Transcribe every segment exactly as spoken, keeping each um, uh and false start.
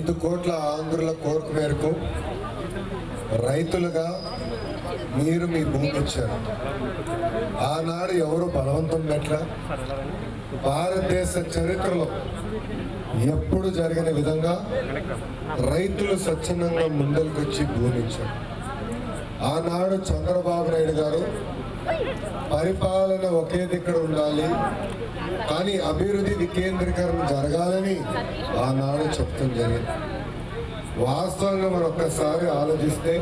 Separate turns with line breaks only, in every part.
ఐదు కోట్ల ఆంధ్రుల కోరిక మేరకు రైతులుగా మీరు మీ భూమి ఇచ్చారు. ఆనాడు ఎవరు బలవంతం పెట్టల. భారతదేశ చరిత్రలో ఎప్పుడు జరిగిన విధంగా రైతులు స్వచ్ఛందంగా ముందరికొచ్చి భూమి ఇచ్చారు. ఆనాడు చంద్రబాబు నాయుడు గారు పరిపాలన ఒకే దిక్కడ ఉండాలి కానీ అభివృద్ధి వికేంద్రీకరణ జరగాలని ఆనాడు చెప్తాం జరిగింది. వాస్తవంగా మనం ఒక్కసారి ఆలోచిస్తే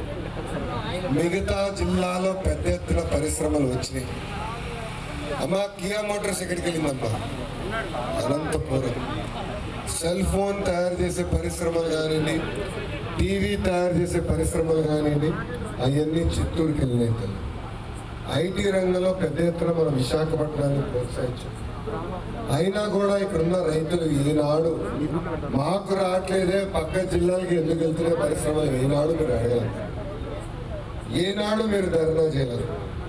మిగతా జిల్లాలో పెద్ద ఎత్తున పరిశ్రమలు వచ్చినాయి. అమ్మా కియా మోటార్స్ ఎక్కడికి వెళ్ళిందమ్మా? అనంతపురం. సెల్ ఫోన్ తయారు చేసే పరిశ్రమలు కానివ్వండి, టీవీ తయారు చేసే పరిశ్రమలు కానివ్వండి, అవన్నీ చిత్తూరుకి వెళ్ళినాయి. ఐటీ రంగంలో పెద్ద ఎత్తున మనం విశాఖపట్నాన్ని ప్రోత్సహించాం. అయినా కూడా ఇక్కడున్న రైతులు ఈనాడు మాకు రావట్లేదే పక్క జిల్లాలకి ఎందుకు వెళ్తున్నాయి పరిశ్రమలు ఈనాడు మీరు అడగలేదు, ఏనాడు మీరు ధర్నా చేయలేదు.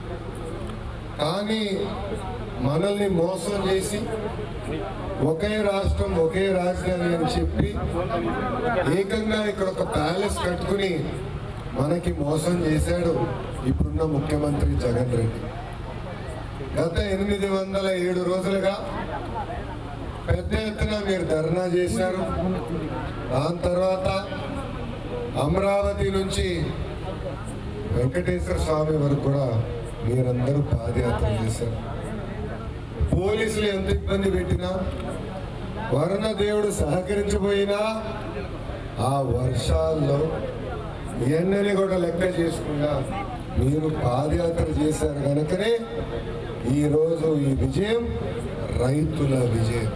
కానీ మనల్ని మోసం చేసి ఒకే రాష్ట్రం ఒకే రాజధాని అని చెప్పి ఏకంగా ఇక్కడ ఒక ప్యాలెస్ కట్టుకుని మనకి మోసం చేశాడు ఇప్పుడున్న ముఖ్యమంత్రి జగన్ రెడ్డి. గత ఎనిమిది వందల ఏడు రోజులుగా పెద్ద ఎత్తున మీరు ధర్నా చేశారు. దాని తర్వాత అమరావతి నుంచి వెంకటేశ్వర స్వామి వరకు కూడా మీరందరూ పాదయాత్ర చేశారు. పోలీసులు ఎంత ఇబ్బంది పెట్టినా, వరుణ దేవుడు సహకరించబోయినా ఆ వర్షాల్లో ఎండని కూడా లెక్క చేసుకున్నా మీరు పాదయాత్ర చేశారు కనుకనే ఈరోజు ఈ విజయం రైతుల విజయం.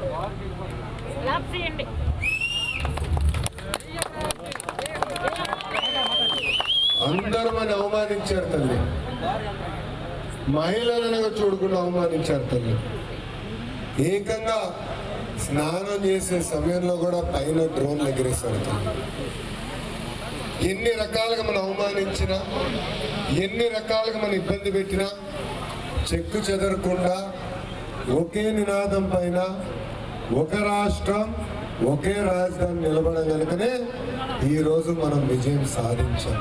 అందరూ మన అవమానించారు తల్లి, మహిళలను చూడకుండా అవమానించారు తల్లి. ఏకంగా స్నానం చేసే సమయంలో కూడా పైన డ్రోన్లు ఎగిరేశారు తల్లి. ఎన్ని రకాలుగా మనం అవమానించినా, ఎన్ని రకాలుగా మనం ఇబ్బంది పెట్టినా చెక్కు చెదరకుండా ఒకే నినాదం పైన ఒక రాష్ట్రం ఒకే రాజధాని నిలబడడం కనుకనే ఈరోజు మనం విజయం సాధించాం.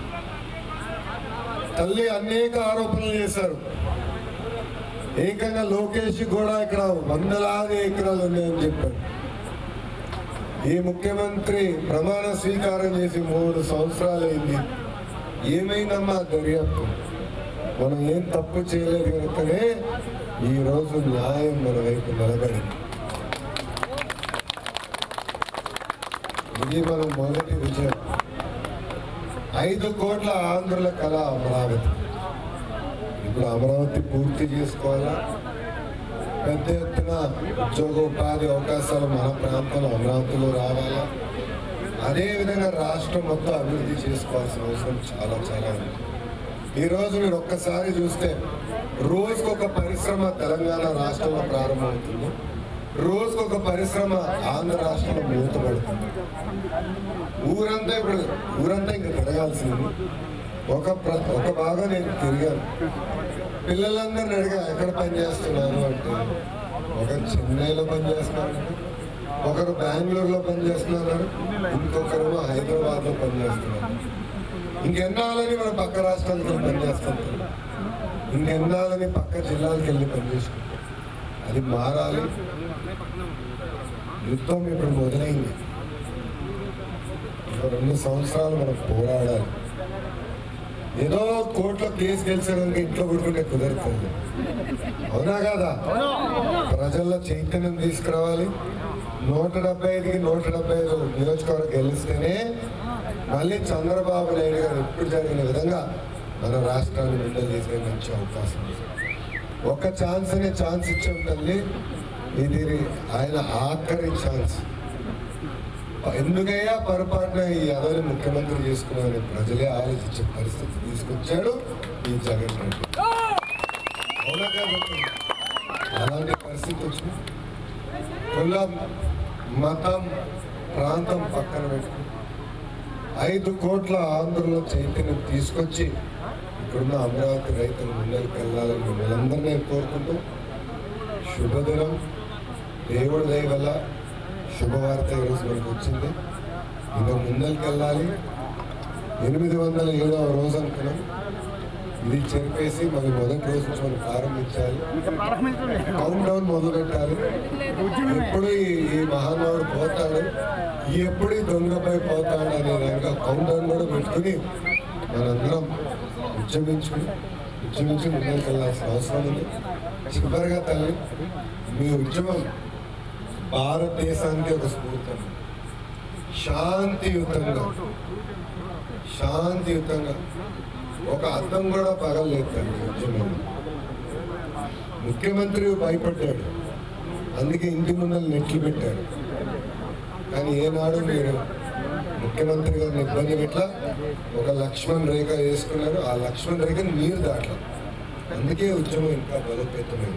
తల్లి అనేక ఆరోపణలు చేశారు. ఏకంగా లోకేష్ కూడా ఇక్కడ వందలాది ఎకరాలు ఉన్నాయని చెప్పారు. ఈ ముఖ్యమంత్రి ప్రమాణ స్వీకారం చేసి మూడు సంవత్సరాలు అయింది. ఏమైందమ్మా దర్యాప్తు? మనం ఏం తప్పు చేయలేదు కనుకనే ఈరోజు న్యాయం మన వైపు నిలబడింది. ఇది మనం మొదటి విజయం. ఐదు కోట్ల ఆంధ్రుల కళ అమరావతి. ఇప్పుడు అమరావతి పూర్తి చేసుకోవాలా, పెద్ద ఎత్తున ఉద్యోగ ఉపాధి అవకాశాలు మన ప్రాంతంలో అమరావతిలో రావాలా, అదేవిధంగా రాష్ట్రం మొత్తం అభివృద్ధి చేసుకోవాల్సిన అవసరం చాలా చాలా ఉంది. ఈరోజు మీరు ఒక్కసారి చూస్తే రోజుకొక పరిశ్రమ తెలంగాణ రాష్ట్రంలో ప్రారంభమవుతుంది, రోజుకొక పరిశ్రమ ఆంధ్ర రాష్ట్రంలో మూతపడుతుంది. ఊరంతా ఇప్పుడు ఊరంతా ఇంకా తిరగాల్సింది. ఒక ప్ర ఒక భాగం నేను తిరిగాను. పిల్లలందరినీ అడిగా ఎక్కడ పనిచేస్తున్నారు అంటే ఒకరు చెన్నైలో పనిచేస్తున్నారు, ఒకరు బెంగళూరులో పనిచేస్తున్నారు, ఇంకొకరు హైదరాబాద్లో పనిచేస్తున్నారు. ఇంకెన్నాళ్ళని మనం పక్క రాష్ట్రాలకు వెళ్ళి పనిచేస్తుంటాం, ఇంకెన్నాళ్ళని పక్క జిల్లాలకు వెళ్ళి పనిచేసుకుంటాం. అది మారాలి. యుద్ధం ఇప్పుడు మొదలైంది. రెండు సంవత్సరాలు మనం పోరాడాలి. ఏదో కోర్టులో కేసు గెలిచడానికి ఇంట్లో పడుకుంటే కుదరుతుంది, అవునా కాదా? ప్రజల్లో చైతన్యం తీసుకురావాలి. నూట డెబ్బై ఐదుకి నూట డెబ్బై ఐదు నియోజకవర్గం గెలిస్తేనే మళ్ళీ చంద్రబాబు నాయుడు గారు ఎప్పుడు జరిగిన విధంగా మన రాష్ట్రాన్ని విడుదల చేసే మంచి అవకాశం ఉంది. ఒక ఛాన్స్ అనే ఛాన్స్ ఇచ్చాం తల్లి, ఇది ఆయన ఆఖరి ఛాన్స్. ఎందుకయ్యా పొరపాటున ఈ అదవి ముఖ్యమంత్రి చేసుకున్నామని ప్రజలే ఆలోచించే పరిస్థితి తీసుకొచ్చాడు ఈ జగన్ రెడ్డి. అవునా కాబట్టి అలాంటి పరిస్థితి వచ్చింది. కులం, మతం, ప్రాంతం పక్కన పెట్టుకుని ఐదు కోట్ల ఆంధ్రుల చైతన్యం తీసుకొచ్చి ఇప్పుడున్న అమరావతి రైతులు ముందరికి వెళ్ళాలని మిమ్మల్ందరినీ కోరుకుంటూ శుభదినం. దేవుడి దయ వల్ల శుభవార్త ఈరోజు మనకు వచ్చింది. ఇంకా ముందరికి వెళ్ళాలి. ఎనిమిది వందల ఏడవ రోజు అనుకున్నాం, ఇది చెరిపేసి మరి మొదటి రోజు నుంచి మనం ప్రారంభించాలి. కౌంట్ డౌన్ మొదలు పెట్టాలి. ఎప్పుడు ఈ మహానుభావుడు పోతాడు, ఎప్పుడు ఈ దొంగపై పోతాడు అనే దానిగా కౌంట్ డౌన్ కూడా పెట్టుకుని మనందరం ఉద్యమించుకుని ఉద్యమించి ముందుకు వెళ్ళాల్సిన అవసరం ఉంది. చివరిగా తల్లి, మీ ఉద్యమం భారతదేశానికి ఒక స్ఫూర్తి. శాంతియుతంగా శాంతియుతంగా ఒక అర్థం కూడా పగలలేదు తల్లి ఉద్యమం. ముఖ్యమంత్రి భయపడ్డాడు, అందుకే ఇంటి ముందర నెట్లు పెట్టాడు. కానీ ఏనాడు మీరు ముఖ్యమంత్రి గారిని ఇబ్బంది పెట్టలా, ఒక లక్ష్మణ్ రేఖ వేసుకున్నారు. ఆ లక్ష్మణ్ రేఖని మీరు దాటలా, అందుకే ఉద్యమం ఇంకా బలోపేతమైంది.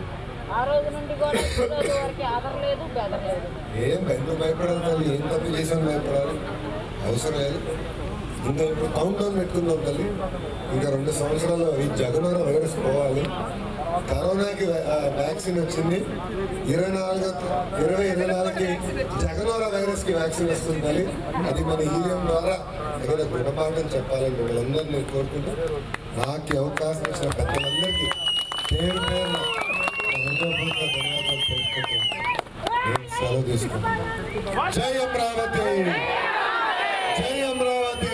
ఏం ఎందుకు భయపడాలి తల్లి? ఏం తప్పు చేశాను భయపడాలి? అవసరం లేదు. ఇంకా ఇప్పుడు కౌంట్ డౌన్ పెట్టుకుందాం తల్లి. ఇంకా రెండు సంవత్సరాలు ఈ జగనోర వైరస్ పోవాలి. కరోనాకి వ్యాక్సిన్ వచ్చింది, ఇరవై నాలుగు ఇరవై ఇరవై నాలుగుకి జగనోర వైరస్కి వ్యాక్సిన్ వస్తుంది తల్లి. అది మన ఈవీఎం ద్వారా ఏదైనా గుణపాఠం చెప్పాలని మిమ్మల్ందరినీ కోరుకుంటూ, నాకు అవకాశం ఇచ్చిన పెద్దలందరికీ పేరు పేరున హృదయపూర్వక ధన్యవాదాలు తెలుపుకుంటూ నేను సెలవు తీసుకుంటాను. జై అమరావతి, జై అమరావతి.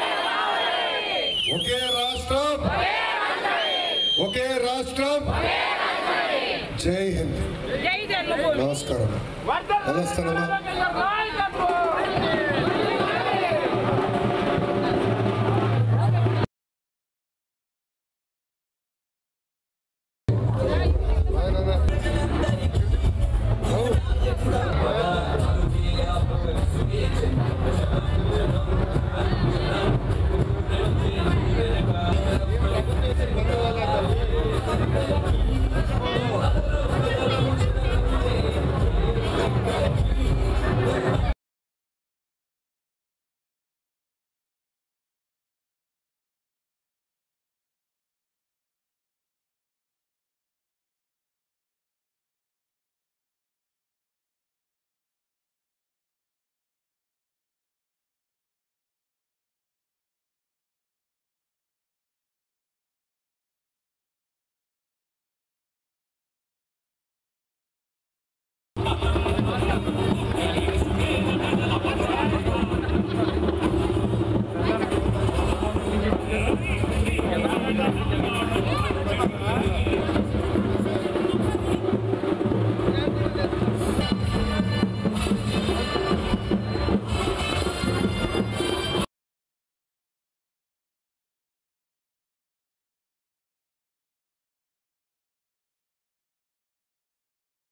ఒకే రాష్ట్రం, ఒకే రాష్ట్రం. జై హింద్. నమస్కారం. నమస్కారం.